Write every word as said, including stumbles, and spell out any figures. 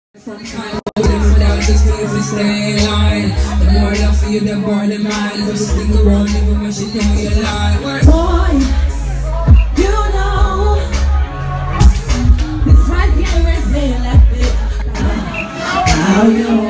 From time waiting for that just for you to stay in line. The more love for you, the more the mind. But just stick around even when she know you lie. Boy, you know it's right here and there like this. How you